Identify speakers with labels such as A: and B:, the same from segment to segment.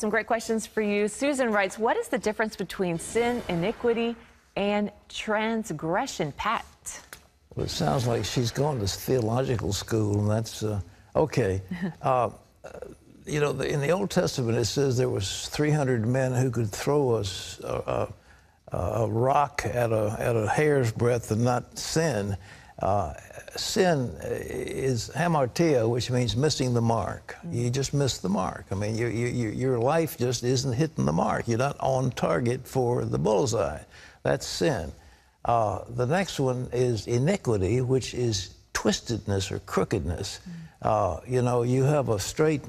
A: some great questions for you. Susan writes, what is the difference between sin, iniquity, and transgression? Pat?
B: Well, it sounds like she's going to theological school, and that's okay. You know, in the Old Testament, it says there was 300 men who could throw a rock at a hair's breadth and not sin. Sin is hamartia, which means missing the mark. You just missed the mark. I mean, your life just isn't hitting the mark. You're not on target for the bullseye. That's sin. The next one is iniquity, which is twistedness or crookedness. You know, you have a straight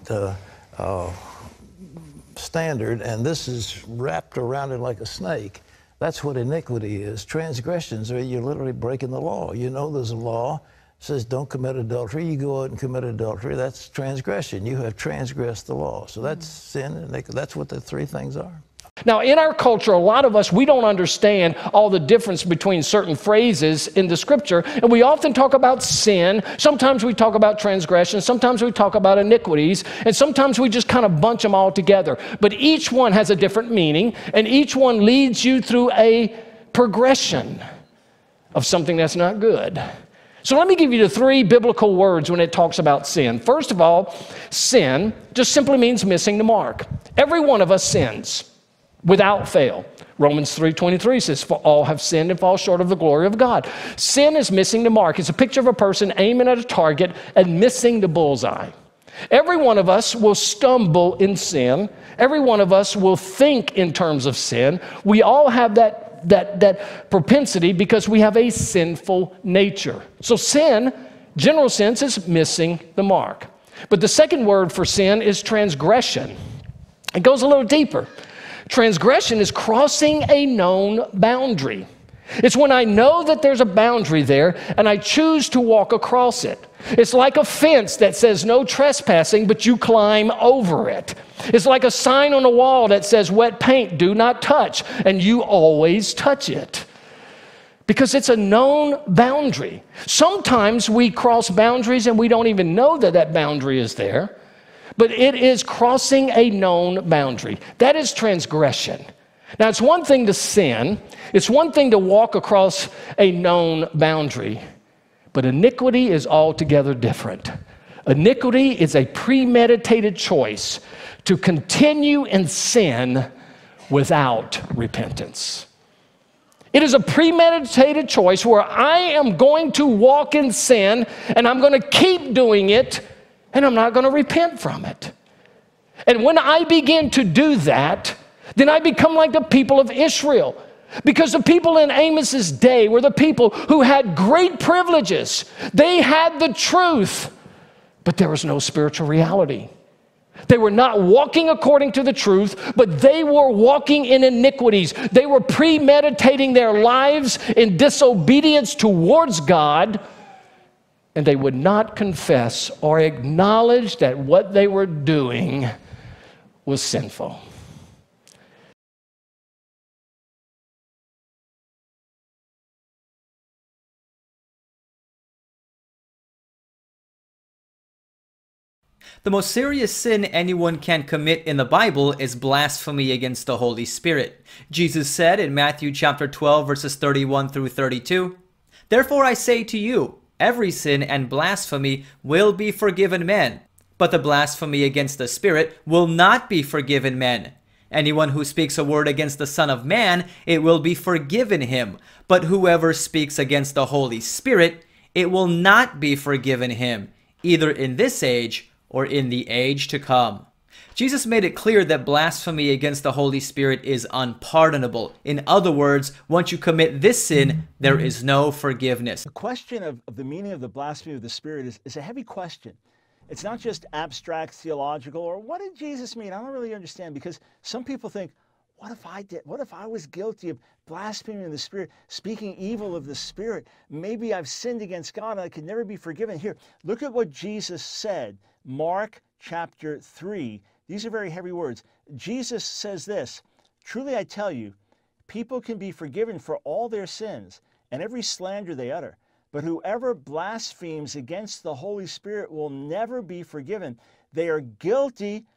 B: standard, and this is wrapped around it like a snake. That's what iniquity is. Transgressions are you're literally breaking the law. You know there's a law that says don't commit adultery. You go out and commit adultery. That's transgression. You have transgressed the law. So that's sin, and that's what the three things are.
C: Now, in our culture, a lot of us, we don't understand all the difference between certain phrases in the Scripture, and we often talk about sin. Sometimes we talk about transgression. Sometimes we talk about iniquities, and sometimes we just kind of bunch them all together. But each one has a different meaning, and each one leads you through a progression of something that's not good. So let me give you the three biblical words when it talks about sin. First of all, sin just simply means missing the mark. Every one of us sins without fail. Romans 3:23 says, for all have sinned and fall short of the glory of God. Sin is missing the mark. It's a picture of a person aiming at a target and missing the bullseye. Every one of us will stumble in sin. Every one of us will think in terms of sin. We all have that propensity because we have a sinful nature. So sin, general sense, is missing the mark. But the second word for sin is transgression. It goes a little deeper. Transgression is crossing a known boundary. It's when I know that there's a boundary there and I choose to walk across it. It's like a fence that says no trespassing, but you climb over it. It's like a sign on a wall that says wet paint, do not touch, and you always touch it. Because it's a known boundary. Sometimes we cross boundaries and we don't even know that that boundary is there. But it is crossing a known boundary. That is transgression. Now, it's one thing to sin. It's one thing to walk across a known boundary. But iniquity is altogether different. Iniquity is a premeditated choice to continue in sin without repentance. It is a premeditated choice where I am going to walk in sin and I'm going to keep doing it, and I'm not going to repent from it. And when I begin to do that, then I become like the people of Israel. Because the people in Amos's day were the people who had great privileges. They had the truth, but there was no spiritual reality. They were not walking according to the truth, but they were walking in iniquities. They were premeditating their lives in disobedience towards God, and they would not confess or acknowledge that what they were doing was sinful.
D: The most serious sin anyone can commit in the Bible is blasphemy against the Holy Spirit. Jesus said in Matthew chapter 12, verses 31 through 32, "Therefore I say to you, every sin and blasphemy will be forgiven men, but the blasphemy against the Spirit will not be forgiven men. Anyone who speaks a word against the Son of Man, it will be forgiven him. But whoever speaks against the Holy Spirit, it will not be forgiven him, either in this age or in the age to come." Jesus made it clear that blasphemy against the Holy Spirit is unpardonable. In other words, once you commit this sin, there is no forgiveness.
E: The question of the meaning of the blasphemy of the Spirit is a heavy question. It's not just abstract theological, or what did Jesus mean? I don't really understand, because some people think, what if I did? What if I was guilty of blaspheming the Spirit, speaking evil of the Spirit? Maybe I've sinned against God and I could never be forgiven. Here, look at what Jesus said. Mark chapter 3. These are very heavy words. Jesus says this, "Truly I tell you, people can be forgiven for all their sins and every slander they utter. But whoever blasphemes against the Holy Spirit will never be forgiven. They are guilty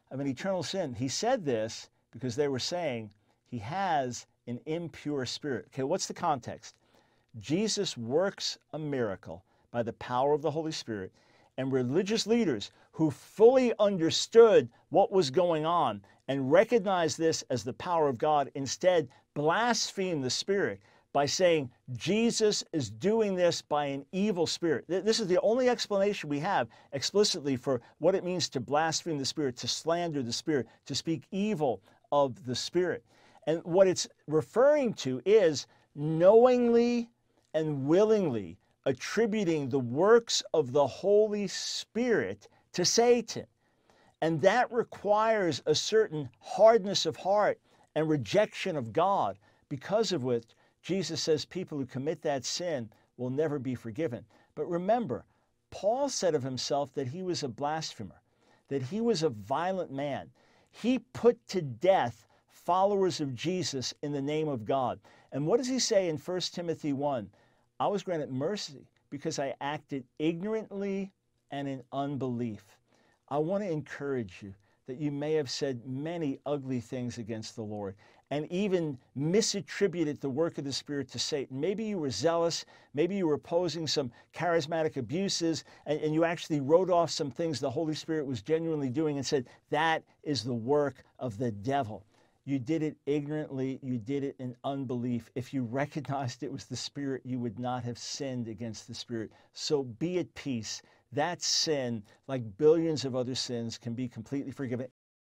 E: of an eternal sin. He said this because they were saying he has an impure spirit. Okay, what's the context? Jesus works a miracle by the power of the Holy Spirit, and religious leaders who fully understood what was going on and recognized this as the power of God instead blasphemed the Spirit by saying Jesus is doing this by an evil spirit. This is the only explanation we have explicitly for what it means to blaspheme the Spirit, to slander the Spirit, to speak evil of the Spirit. And what it's referring to is knowingly and willingly attributing the works of the Holy Spirit to Satan. And that requires a certain hardness of heart and rejection of God, because of which Jesus says people who commit that sin will never be forgiven. But remember, Paul said of himself that he was a blasphemer, that he was a violent man. He put to death followers of Jesus in the name of God. And what does he say in 1 Timothy 1? I was granted mercy because I acted ignorantly and in unbelief. I want to encourage you that you may have said many ugly things against the Lord and even misattributed the work of the Spirit to Satan. Maybe you were zealous, maybe you were opposing some charismatic abuses, and you actually wrote off some things the Holy Spirit was genuinely doing and said, that is the work of the devil. You did it ignorantly, you did it in unbelief. If you recognized it was the Spirit, you would not have sinned against the Spirit. So be at peace. That sin, like billions of other sins, can be completely forgiven.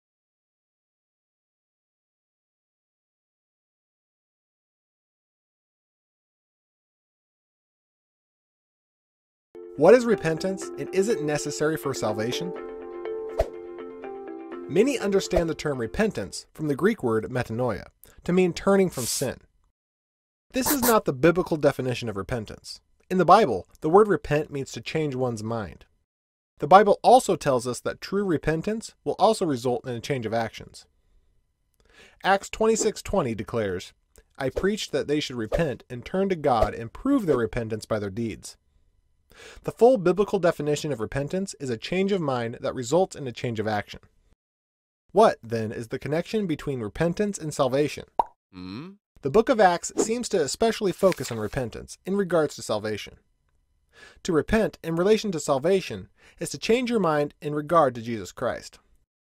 F: What is repentance, and is it necessary for salvation? Many understand the term repentance from the Greek word metanoia to mean turning from sin. This is not the biblical definition of repentance. In the Bible, the word repent means to change one's mind. The Bible also tells us that true repentance will also result in a change of actions. Acts 26:20 declares, I preached that they should repent and turn to God and prove their repentance by their deeds. The full biblical definition of repentance is a change of mind that results in a change of action. What, then, is the connection between repentance and salvation? The book of Acts seems to especially focus on repentance in regards to salvation. To repent in relation to salvation is to change your mind in regard to Jesus Christ.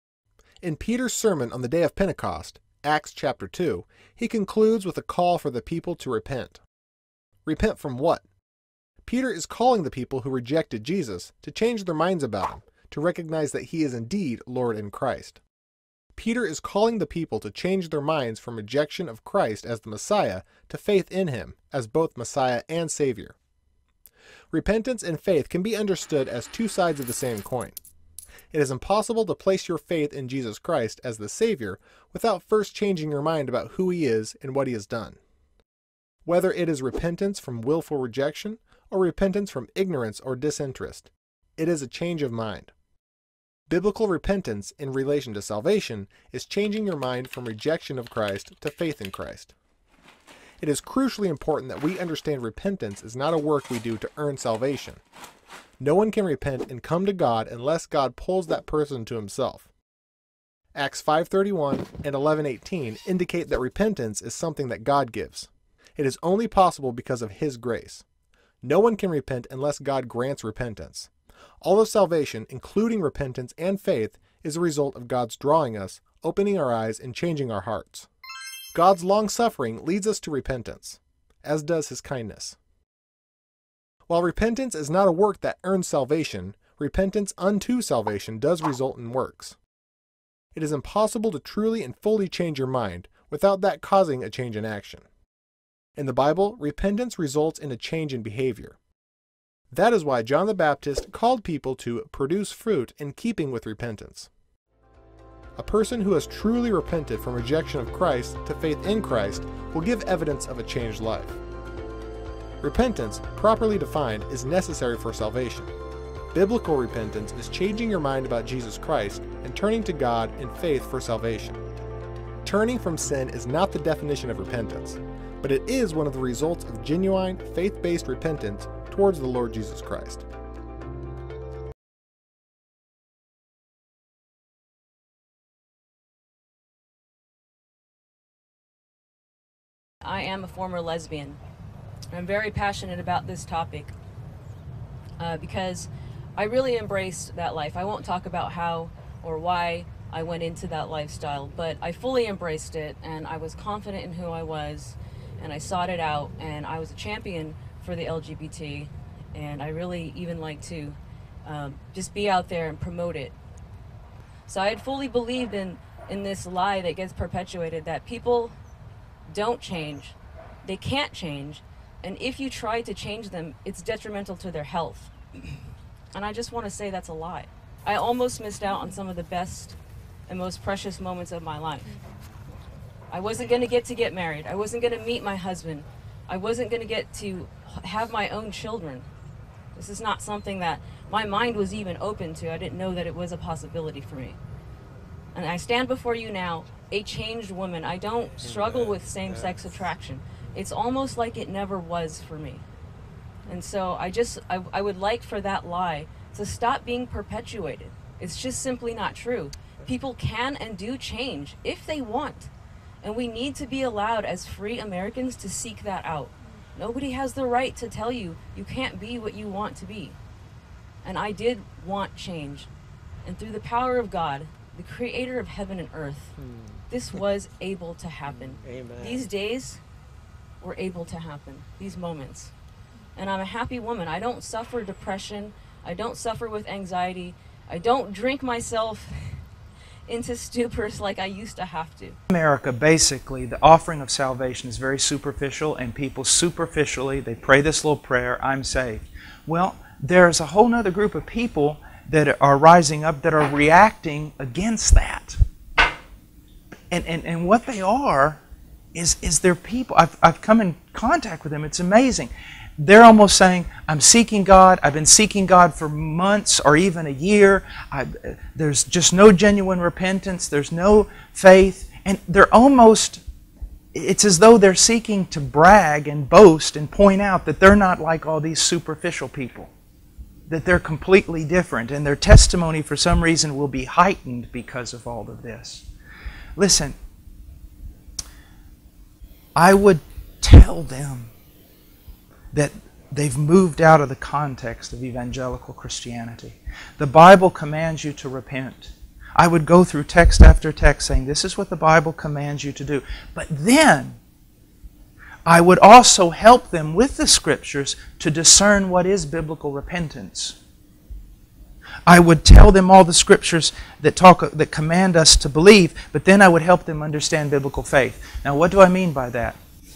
F: In Peter's sermon on the day of Pentecost, Acts chapter 2, he concludes with a call for the people to repent. Repent from what? Peter is calling the people who rejected Jesus to change their minds about him, to recognize that he is indeed Lord and Christ. Peter is calling the people to change their minds from rejection of Christ as the Messiah to faith in him as both Messiah and Savior. Repentance and faith can be understood as two sides of the same coin. It is impossible to place your faith in Jesus Christ as the Savior without first changing your mind about who he is and what he has done. Whether it is repentance from willful rejection or repentance from ignorance or disinterest, it is a change of mind. Biblical repentance in relation to salvation is changing your mind from rejection of Christ to faith in Christ. It is crucially important that we understand repentance is not a work we do to earn salvation. No one can repent and come to God unless God pulls that person to himself. Acts 5:31 and 11:18 indicate that repentance is something that God gives. It is only possible because of his grace. No one can repent unless God grants repentance. All of salvation, including repentance and faith, is a result of God's drawing us, opening our eyes, and changing our hearts. God's long-suffering leads us to repentance, as does his kindness. While repentance is not a work that earns salvation, repentance unto salvation does result in works. It is impossible to truly and fully change your mind without that causing a change in action. In the Bible, repentance results in a change in behavior. That is why John the Baptist called people to produce fruit in keeping with repentance. A person who has truly repented from rejection of Christ to faith in Christ will give evidence of a changed life. Repentance, properly defined, is necessary for salvation. Biblical repentance is changing your mind about Jesus Christ and turning to God in faith for salvation. Turning from sin is not the definition of repentance, but it is one of the results of genuine, faith-based repentance towards the Lord Jesus Christ.
G: I am a former lesbian. I'm very passionate about this topic because I really embraced that life. I won't talk about how or why I went into that lifestyle, but I fully embraced it, and I was confident in who I was, and I sought it out, and I was a champion for the LGBT, and I really even like to just be out there and promote it. So I had fully believed in this lie that gets perpetuated, that people don't change, they can't change, and if you try to change them, it's detrimental to their health. And I just want to say that's a lie. I almost missed out on some of the best and most precious moments of my life. I wasn't going to get married. I wasn't going to meet my husband. I wasn't going to get to have my own children. This is not something that my mind was even open to. I didn't know that it was a possibility for me. And I stand before you now, a changed woman. I don't struggle with same-sex attraction. It's almost like it never was for me. And so I would like for that lie to stop being perpetuated. It's just simply not true. People can and do change if they want. And we need to be allowed as free Americans to seek that out. Nobody has the right to tell you you can't be what you want to be. And I did want change. And through the power of God, the creator of heaven and earth, this was able to happen.
H: Amen.
G: These days were able to happen, these moments. And I'm a happy woman. I don't suffer depression. I don't suffer with anxiety. I don't drink myself into stupors like I used to have to.
I: America, basically, the offering of salvation is very superficial, and people superficially, they pray this little prayer, I'm saved. Well, there's a whole other group of people that are rising up that are reacting against that. And what they are is they're people. I've come in contact with them. It's amazing. They're almost saying, I'm seeking God. I've been seeking God for months or even a year. There's just no genuine repentance. There's no faith. And they're almost, it's as though they're seeking to brag and boast and point out that they're not like all these superficial people, that they're completely different. And their testimony, for some reason, will be heightened because of all of this. Listen, I would tell them that they've moved out of the context of evangelical Christianity. The Bible commands you to repent. I would go through text after text saying, this is what the Bible commands you to do. But then, I would also help them with the Scriptures to discern what is biblical repentance. I would tell them all the Scriptures that command us to believe, but then I would help them understand biblical faith. Now, what do I mean by that?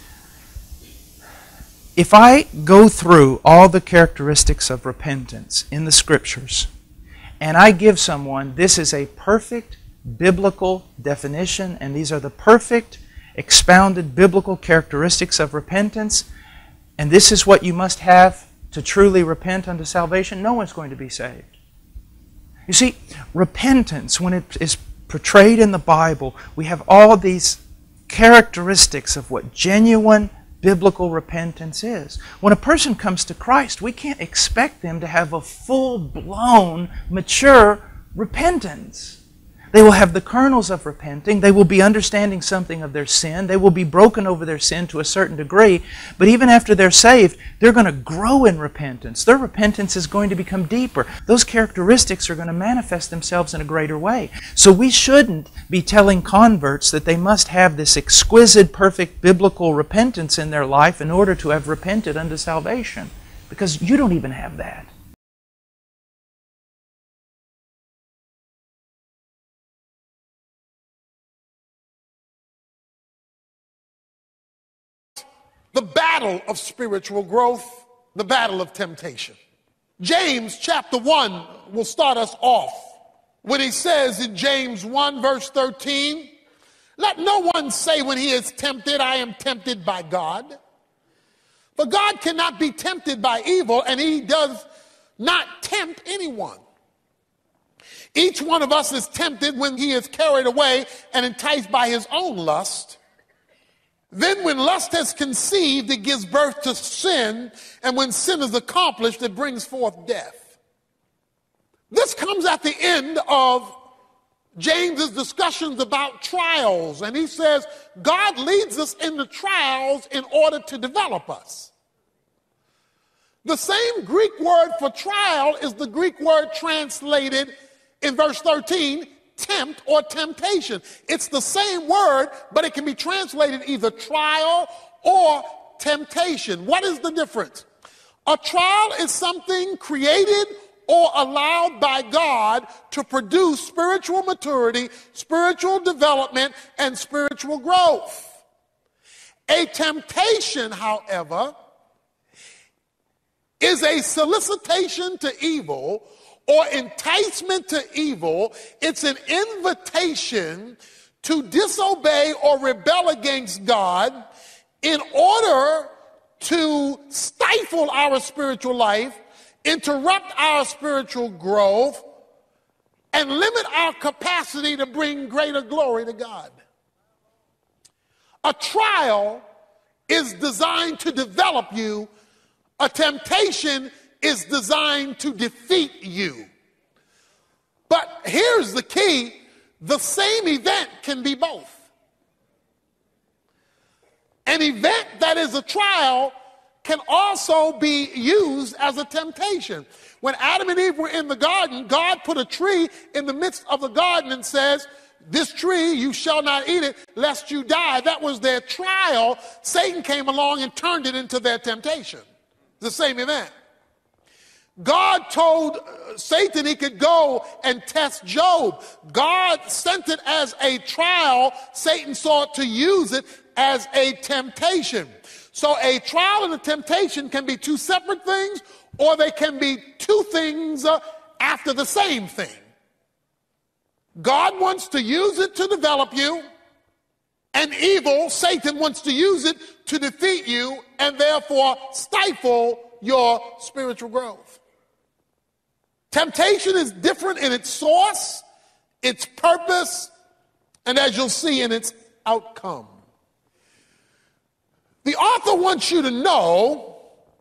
I: If I go through all the characteristics of repentance in the Scriptures, and I give someone, this is a perfect biblical definition, and these are the perfect expounded biblical characteristics of repentance, and this is what you must have to truly repent unto salvation, no one's going to be saved. You see, repentance, when it is portrayed in the Bible, we have all these characteristics of what genuine biblical repentance is. When a person comes to Christ, we can't expect them to have a full-blown, mature repentance. They will have the kernels of repenting. They will be understanding something of their sin. They will be broken over their sin to a certain degree. But even after they're saved, they're going to grow in repentance. Their repentance is going to become deeper. Those characteristics are going to manifest themselves in a greater way. So we shouldn't be telling converts that they must have this exquisite, perfect biblical repentance in their life in order to have repented unto salvation. Because you don't even have that.
J: The battle of spiritual growth, the battle of temptation. James chapter 1 will start us off when he says in James 1 verse 13, let no one say when he is tempted, I am tempted by God. For God cannot be tempted by evil, and he does not tempt anyone. Each one of us is tempted when he is carried away and enticed by his own lust. Then when lust has conceived, it gives birth to sin, and when sin is accomplished, it brings forth death. This comes at the end of James's discussions about trials, and he says God leads us into trials in order to develop us. The same Greek word for trial is the Greek word translated in verse 13, tempt or temptation. It's the same word, but it can be translated either trial or temptation. What is the difference? A trial is something created or allowed by God to produce spiritual maturity, spiritual development, and spiritual growth. A temptation, however, is a solicitation to evil or enticement to evil. It's an invitation to disobey or rebel against God in order to stifle our spiritual life, interrupt our spiritual growth, and limit our capacity to bring greater glory to God. A trial is designed to develop you. A temptation is designed to defeat you. But here's the key: the same event can be both. An event that is a trial can also be used as a temptation. When Adam and Eve were in the garden, God put a tree in the midst of the garden and says, "This tree, you shall not eat it, lest you die." That was their trial. Satan came along and turned it into their temptation. The same event. God told Satan he could go and test Job. God sent it as a trial. Satan sought to use it as a temptation. So a trial and a temptation can be two separate things, or they can be two things after the same thing. God wants to use it to develop you, and evil, Satan, wants to use it to defeat you and therefore stifle your spiritual growth. Temptation is different in its source, its purpose, and as you'll see, in its outcome. The author wants you to know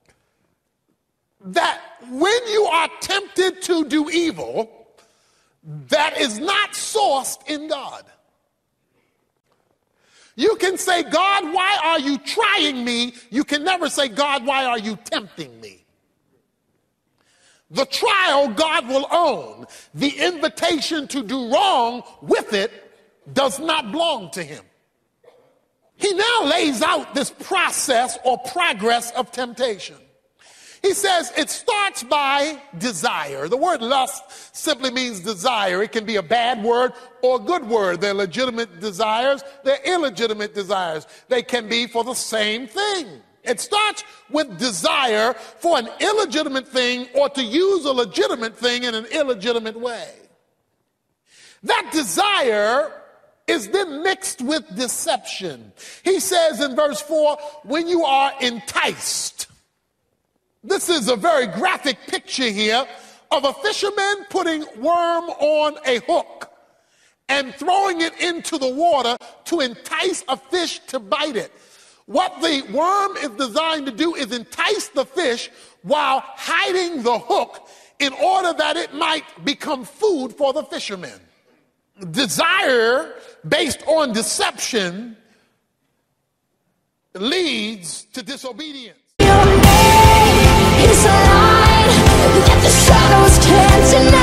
J: that when you are tempted to do evil, that is not sourced in God. You can say, "God, why are you trying me?" You can never say, "God, why are you tempting me?" The trial God will own. The invitation to do wrong with it does not belong to him. He now lays out this process or progress of temptation. He says it starts by desire. The word lust simply means desire. It can be a bad word or a good word. They're legitimate desires. They're illegitimate desires. They can be for the same thing. It starts with desire for an illegitimate thing or to use a legitimate thing in an illegitimate way. That desire is then mixed with deception. He says in verse 4, when you are enticed. This is a very graphic picture here of a fisherman putting worm on a hook and throwing it into the water to entice a fish to bite it. What the worm is designed to do is entice the fish while hiding the hook in order that it might become food for the fisherman. Desire based on deception leads to disobedience.
H: Your name is a light that the shadows can't deny.